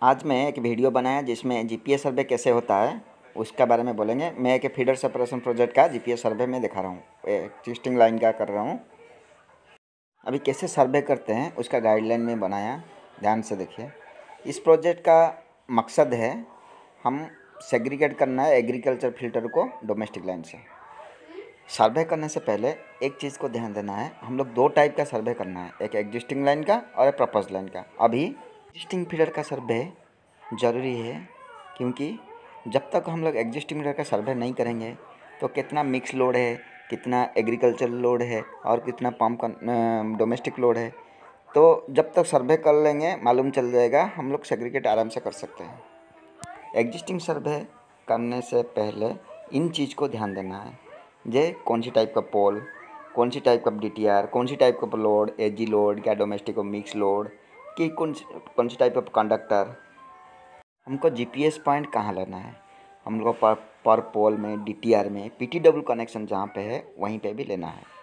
आज मैं एक वीडियो बनाया जिसमें जीपीएस सर्वे कैसे होता है उसका बारे में बोलेंगे। मैं एक फीडर सेपरेशन प्रोजेक्ट का जीपीएस सर्वे में दिखा रहा हूँ, एक्जिस्टिंग लाइन का कर रहा हूँ। अभी कैसे सर्वे करते हैं उसका गाइडलाइन में बनाया, ध्यान से देखिए। इस प्रोजेक्ट का मकसद है हम सेग्रीगेट करना है एग्रीकल्चर फिल्टर को डोमेस्टिक लाइन से। सर्वे करने से पहले एक चीज़ को ध्यान देना है, हम लोग दो टाइप का सर्वे करना है, एक एग्जिस्टिंग लाइन का और एक प्रपोज लाइन का। अभी एग्जिस्टिंग फीडर का सर्वे ज़रूरी है क्योंकि जब तक हम लोग एग्जिस्टिंग फीडर का सर्वे नहीं करेंगे तो कितना मिक्स लोड है, कितना एग्रीकल्चर लोड है और कितना पंप का डोमेस्टिक लोड है, तो जब तक सर्वे कर लेंगे मालूम चल जाएगा, हम लोग सेग्रीगेट आराम से कर सकते हैं। एग्जिस्टिंग सर्वे करने से पहले इन चीज़ को ध्यान देना है, जे कौन सी टाइप का पोल, कौन सी टाइप का डीटीआर, कौन सी टाइप का लोड, एजी लोड, क्या डोमेस्टिक और मिक्स लोड, कि कौन सी टाइप ऑफ कंडक्टर, हमको जीपीएस पॉइंट कहाँ लेना है, हम लोग पर पोल में, डीटीआर में, पीटीडब्ल्यू कनेक्शन जहाँ पे है वहीं पे भी लेना है।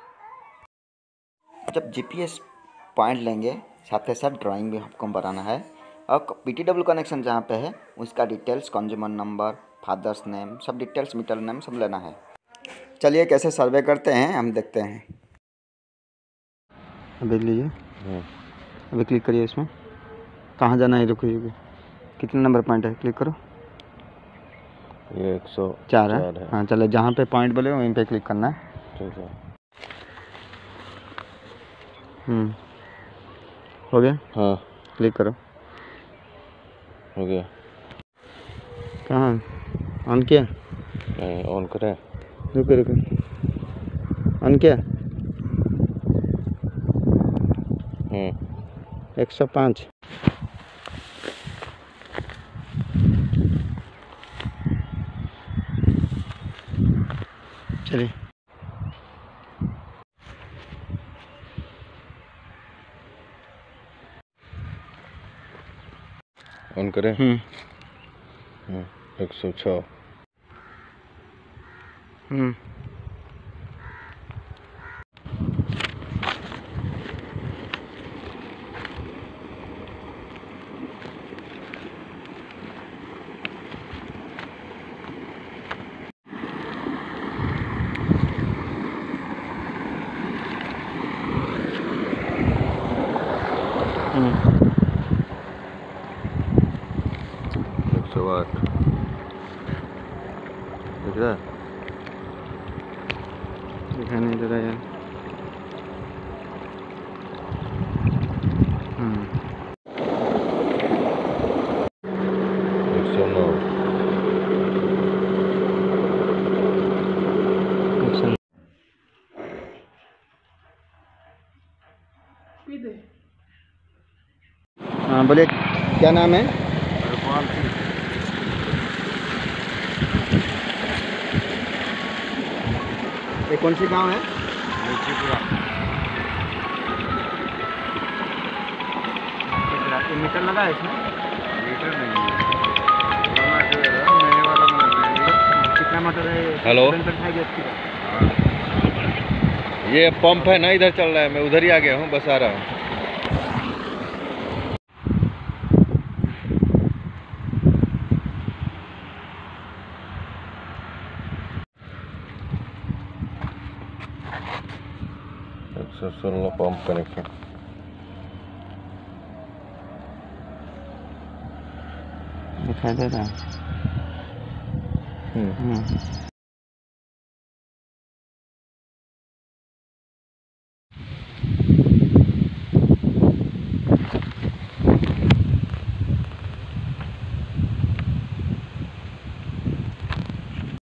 जब जीपीएस पॉइंट लेंगे साथ ही साथ ड्राइंग भी हमको बनाना है और पीटीडब्ल्यू कनेक्शन जहाँ पे है उसका details, consumer number, father's name, सब डिटेल्स, मीटर नेम सब लेना है। चलिए कैसे सर्वे करते हैं हम देखते हैं। अभी लीजिए, अभी क्लिक करिए, इसमें कहाँ जाना है, रुकिए, कितने नंबर पॉइंट है, क्लिक करो। ये 104 है। हाँ चलो, जहाँ पे पॉइंट बोले वहीं पे क्लिक करना है। ठीक है। हो गया? हाँ, क्लिक करो। हो गया। कहाँ ऑन किया? नहीं, ऑन करें। रुको, ऑन किया। 105। चलिए ऑन करें। 106। दिख रहा है? दिखा नहीं दे रहा यार। 109। हाँ बोलिए, क्या नाम है? ये कौन सी गांव है? मीटर लगा है इसमें? मीटर नहीं है, कितना मीटर है? हेलो, ये पंप है ना, इधर चल रहा है, मैं उधर ही आ गया हूँ, बस आ रहा हूँ। पंप कनेक्शन दिखाई दे रहा है।